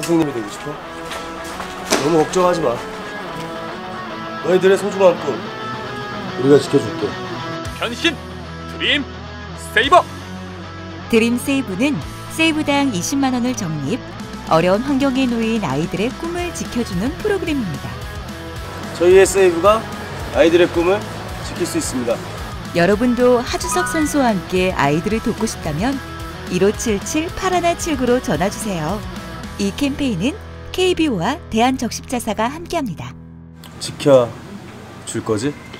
선생님이 되고 싶어? 너무 걱정하지 마. 너희들의 소중한 꿈 우리가 지켜줄게. 변신 드림 세이버. 드림 세이브는 세이브당 20만 원을 적립, 어려운 환경에 놓인 아이들의 꿈을 지켜주는 프로그램입니다. 저희의 세이브가 아이들의 꿈을 지킬 수 있습니다. 여러분도 하주석 선수와 함께 아이들을 돕고 싶다면 1577-8179로 전화주세요. 이 캠페인은 KBO와 대한적십자사가 함께합니다. 지켜줄 거지?